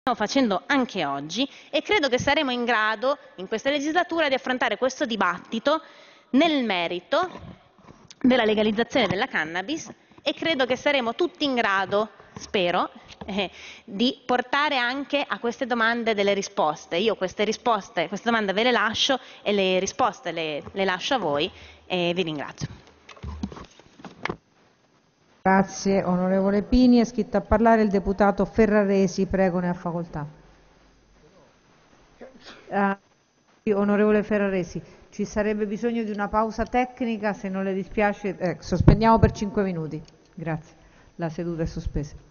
facendo anche oggi, e credo che saremo in grado in questa legislatura di affrontare questo dibattito nel merito della legalizzazione della cannabis, e credo che saremo tutti in grado, spero, di portare anche a queste domande delle risposte. Io queste domande ve le lascio e le risposte le lascio a voi, e vi ringrazio. Grazie onorevole Pini. È iscritto a parlare il deputato Ferraresi. Prego, ne ha facoltà. Onorevole Ferraresi, ci sarebbe bisogno di una pausa tecnica, se non le dispiace. Sospendiamo per 5 minuti. Grazie. La seduta è sospesa.